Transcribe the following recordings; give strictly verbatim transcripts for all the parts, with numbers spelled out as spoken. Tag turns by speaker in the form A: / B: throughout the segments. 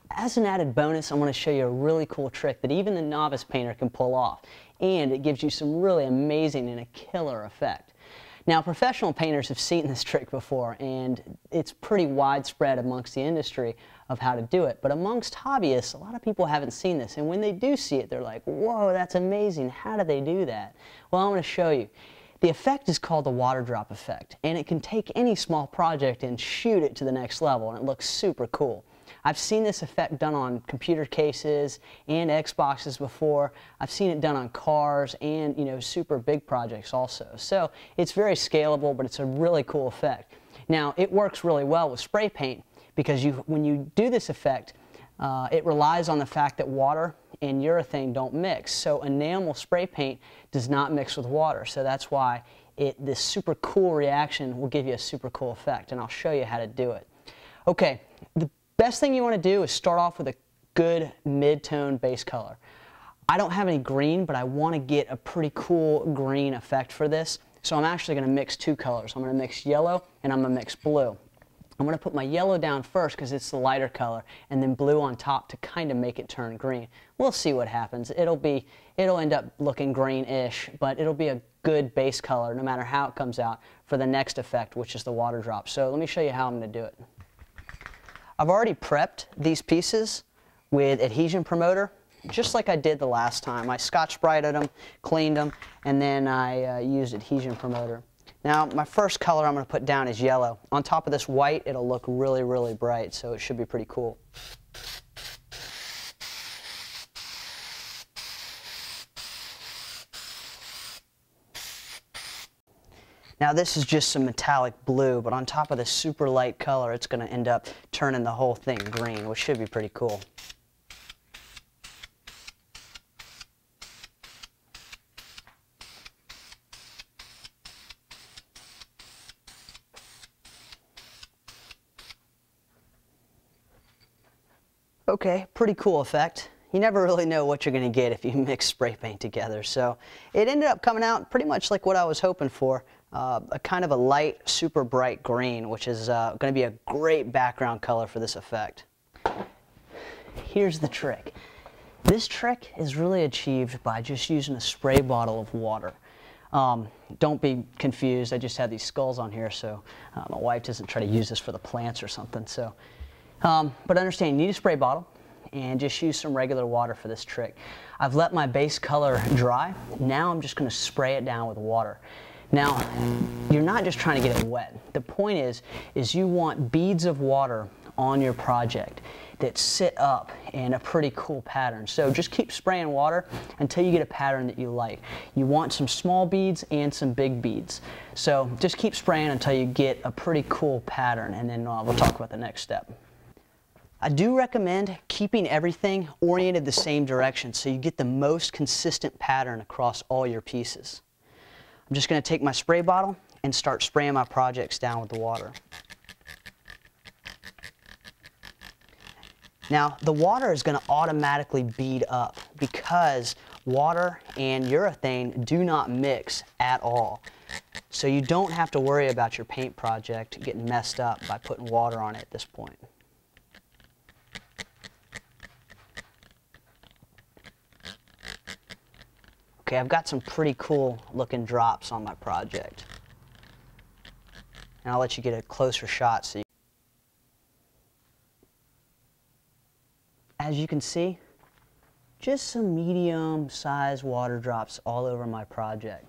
A: As an added bonus, I'm going to show you a really cool trick that even the novice painter can pull off, and it gives you some really amazing and a killer effect. Now, professional painters have seen this trick before, and it's pretty widespread amongst the industry of how to do it, but amongst hobbyists, a lot of people haven't seen this, and when they do see it, they're like, whoa, that's amazing, how do they do that? Well, I'm going to show you. The effect is called the water drop effect, and it can take any small project and shoot it to the next level, and it looks super cool. I've seen this effect done on computer cases and Xboxes before. I've seen it done on cars and, you know, super big projects also. So it's very scalable, but it's a really cool effect. Now, it works really well with spray paint because you, when you do this effect, uh, it relies on the fact that water and urethane don't mix. So enamel spray paint does not mix with water. So that's why it, this super cool reaction will give you a super cool effect, and I'll show you how to do it. Okay, the best thing you want to do is start off with a good mid-tone base color. I don't have any green, but I want to get a pretty cool green effect for this, so I'm actually going to mix two colors. I'm going to mix yellow and I'm going to mix blue. I'm going to put my yellow down first because it's the lighter color, and then blue on top to kind of make it turn green. We'll see what happens. It'll be, it'll end up looking greenish, but it'll be a good base color no matter how it comes out for the next effect, which is the water drop. So let me show you how I'm going to do it. I've already prepped these pieces with adhesion promoter, just like I did the last time. I Scotch-Brighted them, cleaned them, and then I uh, used adhesion promoter. Now, my first color I'm going to put down is yellow. On top of this white, it'll look really, really bright, so it should be pretty cool. Now this is just some metallic blue, but on top of this super light color, it's going to end up turning the whole thing green, which should be pretty cool. Okay, pretty cool effect. You never really know what you're going to get if you mix spray paint together, so it ended up coming out pretty much like what I was hoping for. Uh, a kind of a light, super bright green, which is uh, going to be a great background color for this effect. Here's the trick. This trick is really achieved by just using a spray bottle of water. Um, don't be confused, I just have these skulls on here, so uh, my wife doesn't try to use this for the plants or something. So, um, but understand, you need a spray bottle, and just use some regular water for this trick. I've let my base color dry. Now I'm just going to spray it down with water. Now, you're not just trying to get it wet. The point is, is you want beads of water on your project that sit up in a pretty cool pattern. So just keep spraying water until you get a pattern that you like. You want some small beads and some big beads. So just keep spraying until you get a pretty cool pattern, and then uh, we'll talk about the next step. I do recommend keeping everything oriented the same direction so you get the most consistent pattern across all your pieces. I'm just going to take my spray bottle and start spraying my projects down with the water. Now, the water is going to automatically bead up because water and urethane do not mix at all. So you don't have to worry about your paint project getting messed up by putting water on it at this point. Okay, I've got some pretty cool looking drops on my project. And I'll let you get a closer shot. So you... As you can see, just some medium sized water drops all over my project.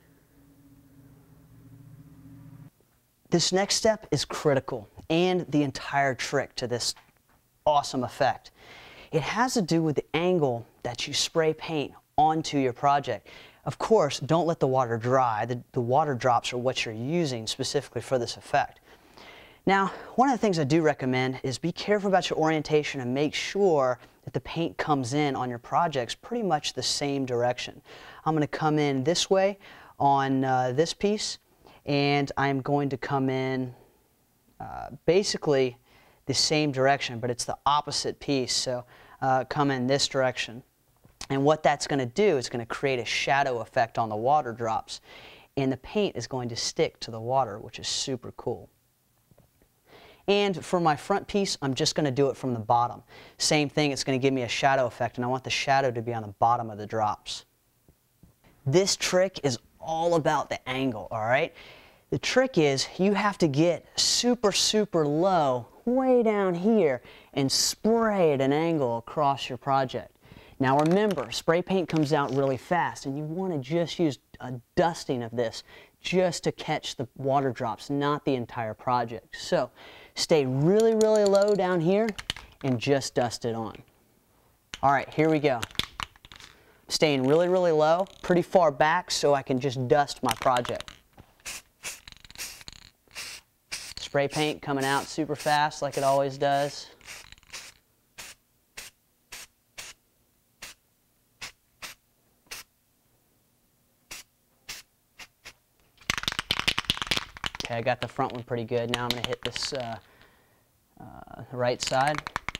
A: This next step is critical and the entire trick to this awesome effect. It has to do with the angle that you spray paint onto your project. Of course, don't let the water dry. The, the water drops are what you're using specifically for this effect. Now, one of the things I do recommend is be careful about your orientation and make sure that the paint comes in on your projects pretty much the same direction. I'm going to come in this way on uh, this piece, and I'm going to come in uh, basically the same direction, but it's the opposite piece, so uh, come in this direction. And what that's going to do is going to create a shadow effect on the water drops, and the paint is going to stick to the water, which is super cool. And for my front piece, I'm just going to do it from the bottom. Same thing, it's going to give me a shadow effect, and I want the shadow to be on the bottom of the drops. This trick is all about the angle, all right? The trick is you have to get super, super low, way down here, and spray at an angle across your project. Now remember, spray paint comes out really fast, and you want to just use a dusting of this just to catch the water drops, not the entire project. So stay really, really low down here and just dust it on. All right, here we go. Staying really, really low, pretty far back so I can just dust my project. Spray paint coming out super fast like it always does. Okay, I got the front one pretty good. Now I'm going to hit this uh, uh, right side.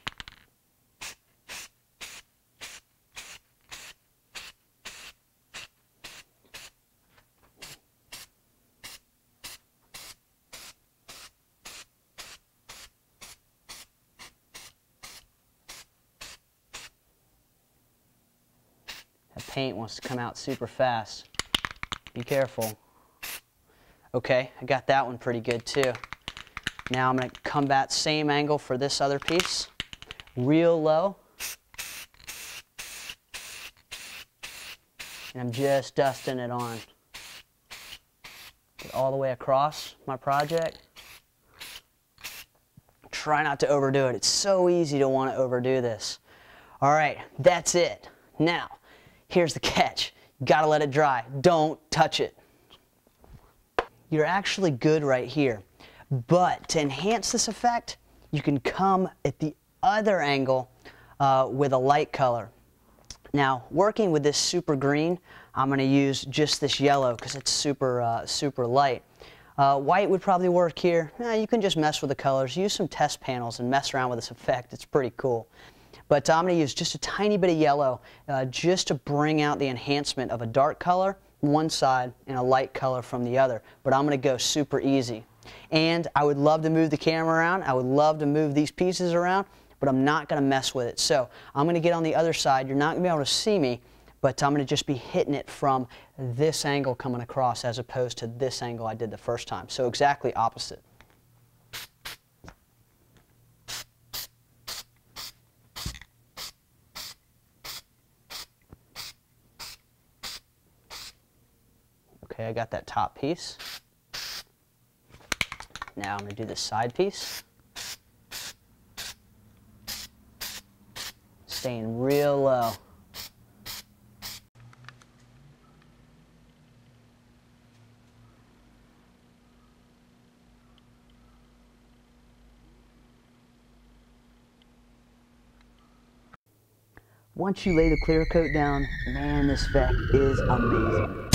A: That paint wants to come out super fast. Be careful. Okay, I got that one pretty good too. Now I'm going to come back same angle for this other piece. Real low. And I'm just dusting it on. Get all the way across my project. Try not to overdo it. It's so easy to want to overdo this. All right, that's it. Now, here's the catch. You gotta let it dry. Don't touch it. You're actually good right here. But to enhance this effect, you can come at the other angle uh, with a light color. Now, working with this super green, I'm going to use just this yellow because it's super, uh, super light. Uh, white would probably work here. Eh, you can just mess with the colors. Use some test panels and mess around with this effect. It's pretty cool. But I'm going to use just a tiny bit of yellow uh, just to bring out the enhancement of a dark color one side and a light color from the other. But I'm going to go super easy. And I would love to move the camera around. I would love to move these pieces around, but I'm not going to mess with it. So I'm going to get on the other side. You're not going to be able to see me, but I'm going to just be hitting it from this angle coming across as opposed to this angle I did the first time. So exactly opposite. Okay, I got that top piece. Now I'm going to do this side piece. Staying real low. Once you lay the clear coat down, man, this effect is amazing.